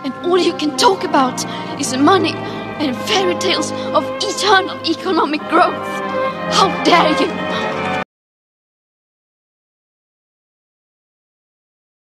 and all you can talk about is money and fairy tales of eternal economic growth. How dare you!